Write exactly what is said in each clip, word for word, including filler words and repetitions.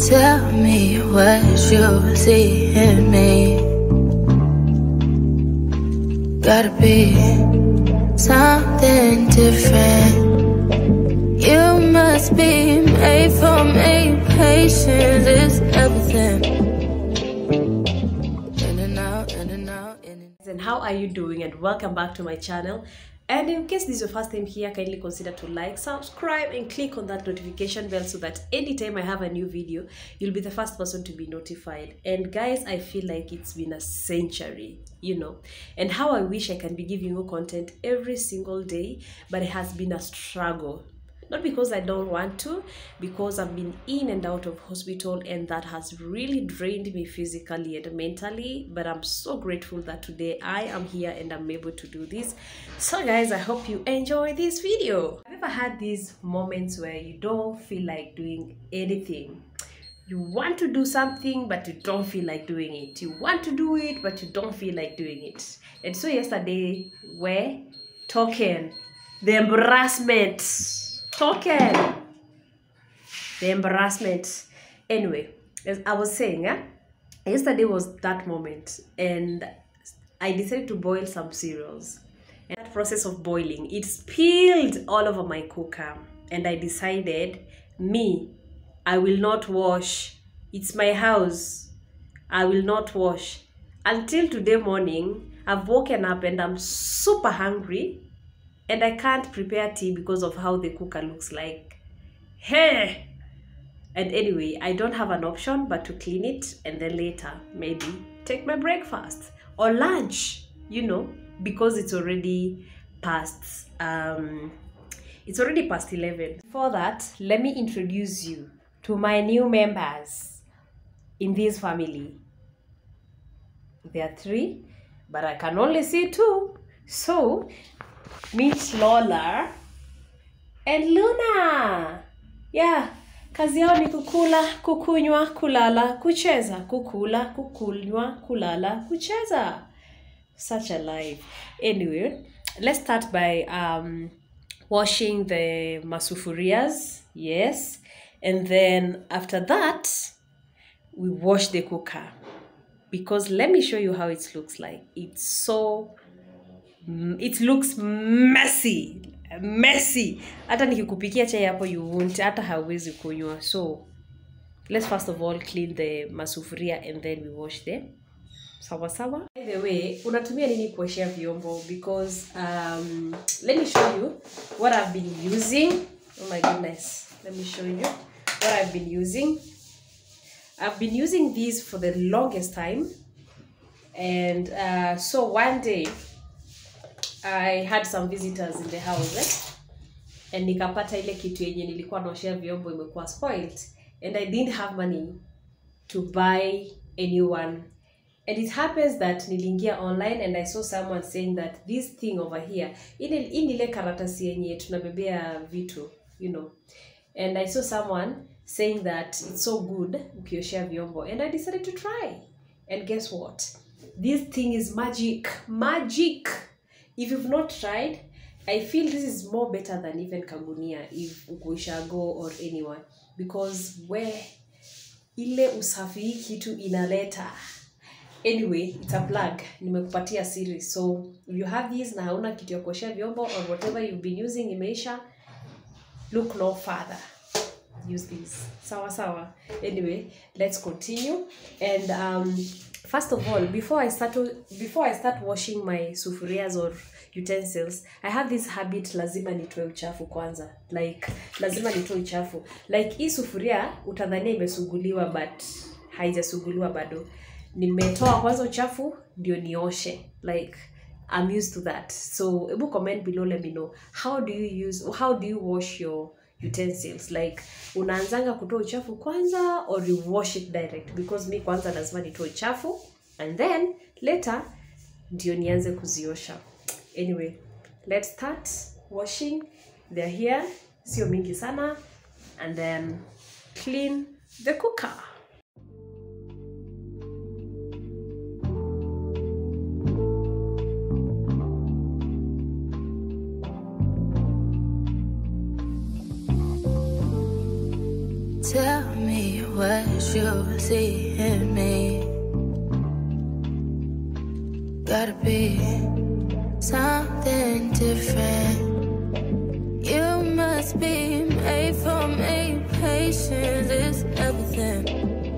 Tell me what you see in me. Gotta be something different. You must be made for me. Patience is everything. In and out, in and out, in and out. And how are you doing? And welcome back to my channel. And in case this is your first time here, kindly consider to like, subscribe, and click on that notification bell so that anytime I have a new video, you'll be the first person to be notified. And guys, I feel like it's been a century, you know, and how I wish I can be giving you content every single day, but it has been a struggle. Not because I don't want to, because I've been in and out of hospital, and that has really drained me physically and mentally. But I'm so grateful that today I am here and I'm able to do this. So guys, I hope you enjoy this video. Have you ever had these moments where you don't feel like doing anything? You want to do something, but you don't feel like doing it. You want to do it, but you don't feel like doing it. And so yesterday, we're talking the embarrassment. Talking the embarrassment. Anyway, as I was saying, yeah, yesterday was that moment, and I decided to boil some cereals. And that process of boiling, it spilled all over my cooker, and I decided, me, I will not wash. It's my house. I will not wash. Until today morning, I've woken up and I'm super hungry. And I can't prepare tea because of how the cooker looks like. Hey! And anyway, I don't have an option but to clean it and then later maybe take my breakfast or lunch, you know, because it's already past um it's already past eleven. For that, let me introduce you to my new members in this family. There are three, but I can only see two. So meet Lola and Luna. Yeah, kazi yao ni kukula, kukunywa, kulala, kucheza, kukula, kukunywa, kulala, kucheza. Such a life. Anyway, let's start by um washing the masufurias. Yes, and then after that we wash the cooker, because let me show you how it looks like. It's so it looks messy messy. Hata nikikupikia chai hapo you won't, hata hauwezi kunywa. So let's first of all clean the masufuria and then we wash them. Sawa sawa. By the way, unatumia nini kuoshea vyombo? Because um let me show you what I've been using. Oh my goodness, let me show you what I've been using. I've been using these for the longest time, and uh so one day I had some visitors in the house, eh? And nikapata ile kitu yenye nilikuwa naoshea vyombo imekuwa spoiled, and I didn't have money to buy a new one. And it happens that niliingia online and I saw someone saying that this thing over here, ile ile karatasi yenye tunabebea vitu, you know. And I saw someone saying that it's so good ukioshea vyombo, and I decided to try. And guess what? This thing is magic. Magic. If you've not tried, I feel this is more better than even Kagunia, if Ukwishago or anyone, because where ile usafi kitu inaleta. Anyway, it's a plug. Nimekupatia series. So if you have these na hauna kitu ya kuoshea vyombo or whatever you've been using imeisha, look no further. Use these. Sawa sawa. Anyway, let's continue. And um first of all, before I start before I start washing my sufurias or utensils, I have this habit, lazima nitoe uchafu kwanza. Like lazima nitoe uchafu. Like hii sufuria utadhania imesuguliwa but haijasuguliwa bado. Nimetoa kwanza uchafu ndio nioshe. Like I'm used to that. So ebu comment below, let me know, how do you use how do you wash your utensils? Like unaanzanga kutoa uchafu kwanza or you wash it direct? Because me kwanza lazima nitoe uchafu and then later ndio nianze kuziosha. Anyway, let's start washing. They're here, sio mingi sana, and then clean the cooker. Tell me what you see in me. Gotta be something different. You must be made for me. Patience is everything.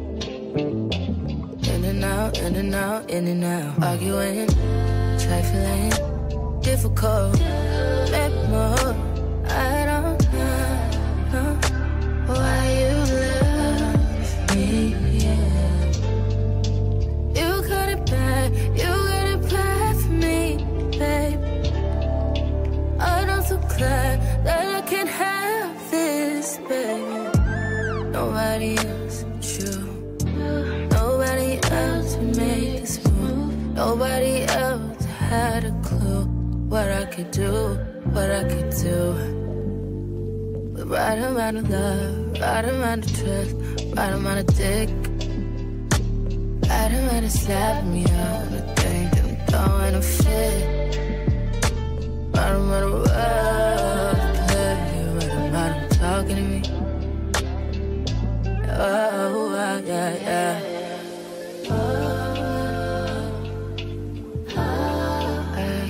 In and out, in and out, in and out. Arguing, trifling, difficult. Maybe more. I don't know why you love me. Yeah. You got it bad, you got it bad for me, babe. I'm so glad that I can have this, baby. Nobody else but you. Nobody else would make this move. Nobody else had a clue what I could do, what I could do. With right amount of love, right amount of trust, right amount of dick, right amount of slapping me out. I think that I'm throwing a fit. Right amount of love to play, right amount of talking to me. Oh, yeah, yeah. Oh, hey.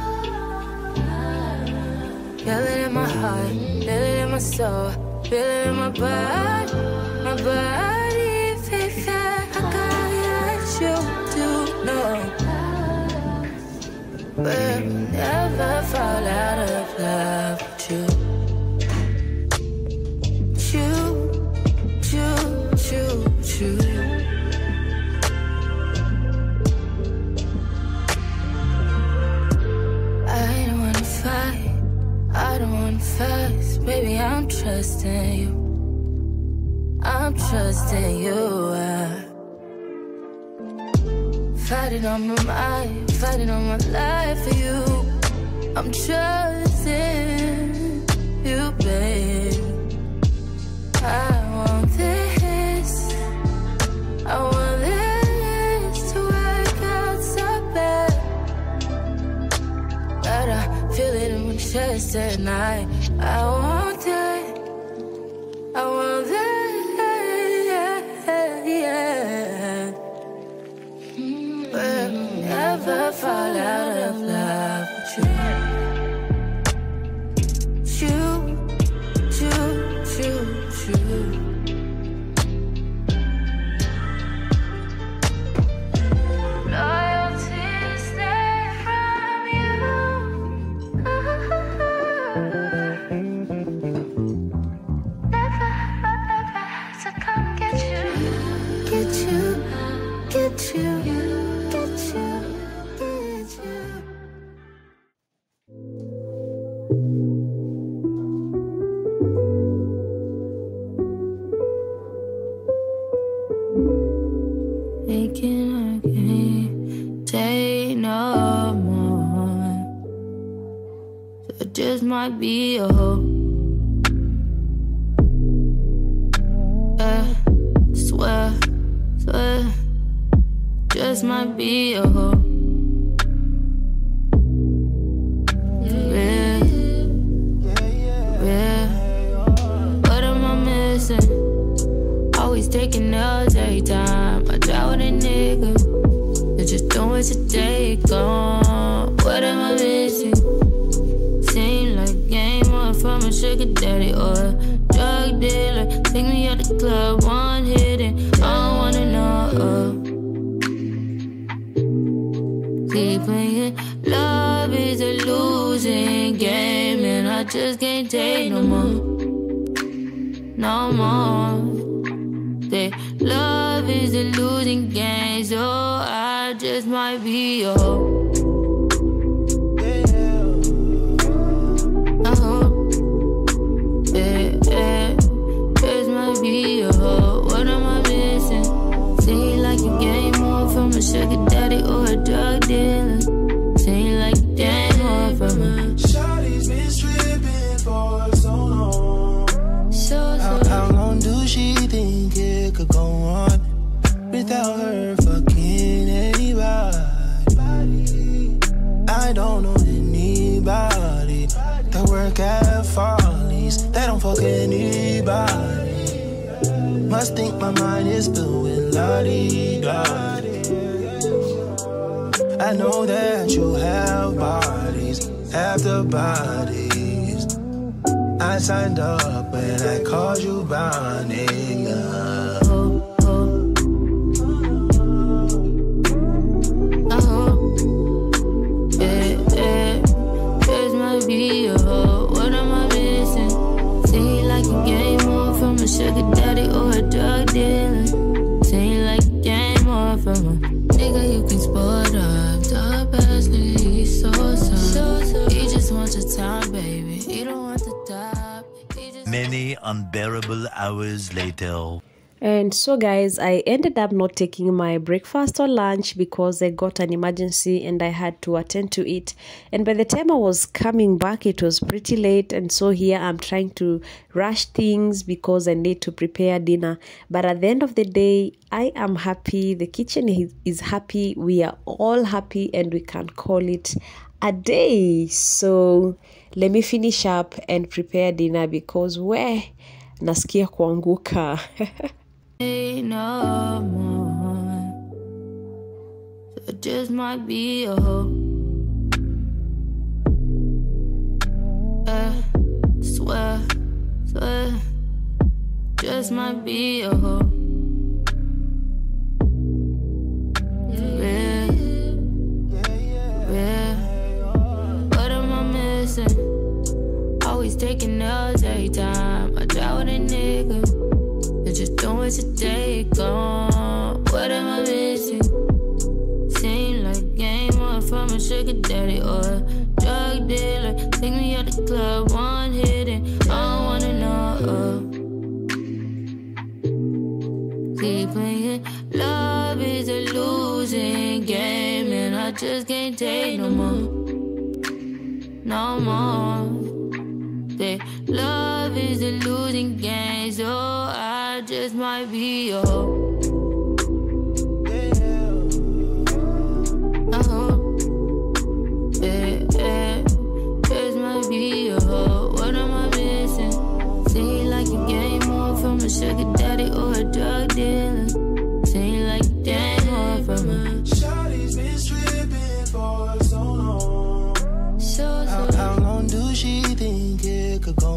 Feel it in my heart, feel it in my soul, feel it in my body, my body, baby. I gotta let you do know. We'll never fall out of love with you. You, you, you, you. I don't wanna fight, I don't wanna fight. Baby, I'm trusting you, I'm trusting you. uh. Fighting on my mind, fighting on my life for you. I'm trusting you, babe. I want this, I want this to work out so bad. But I feel it in my chest at night. I want that, I want that, yeah. We'll never fall out of love with you. You, you, you, you. Loyalty is there from you. Never, never to come get you, get you, get you. Thinking I can't take no more, so it just might be a hoe. Yeah, swear, swear, just might be a hoe. Yeah, yeah. What am I missing? Always taking L's every time I try with a nigga. It's just don't waste a take on. What am I missing? Seem like game on from a sugar daddy or a drug dealer. Take me out the club, one hidden. I don't wanna know. Keep playing. Love is a losing game, and I just can't take no more. No more. Say love is a losing game, so I just might be a hoe. A hoe. Yeah, yeah. Just might be a hoe. What am I missing? Seem like you gain more from a sugar daddy or a drug dealer. Seem like you gain more from a. Shawty's been stripping for so long. So, so. How, how long do she think it could go on without her fucking anybody? I don't know anybody that work at Farley's, that don't fuck anybody. Must think my mind is filled with la-di-da. I know that you have bodies after bodies. I signed up when I called you Bonnie. Yeah. Oh, oh. Oh, yeah, yeah. This might be a hoe. What am I missing? Seem like a game on from a sugar daddy or a drug dealer. Seem like a game on from a nigga you can sport up. Top ass nigga, he's so soft. He just wants your time, baby. He don't want the top. He just Many unbearable hours later. And so guys, I ended up not taking my breakfast or lunch because I got an emergency and I had to attend to it. And by the time I was coming back, it was pretty late. And so here I'm trying to rush things because I need to prepare dinner. But at the end of the day, I am happy. The kitchen is, is happy. We are all happy and we can call it a day. So let me finish up and prepare dinner because where nasikia kuanguka. no more. So it just might be a hoe. Uh, swear, swear, just might be a hoe. Real, real. What am I missing? Always taking L's every time I try with a nigga. Just doing what you take on. What am I missing? Seem like game on from a sugar daddy or a drug dealer. Take me out the club, one hidden. I don't wanna know. Keep playing. Love is a losing game, and I just can't take no more. No more. Say love is a losing game, so I just might be a hoe. A hoe. Yeah, yeah. Just might be a hoe. What am I missing? Seem like a game on from a sugar daddy or a drug dealer. Seem like a game on from a Shawty's been stripping for so long. so, so. How, how long do she think it could go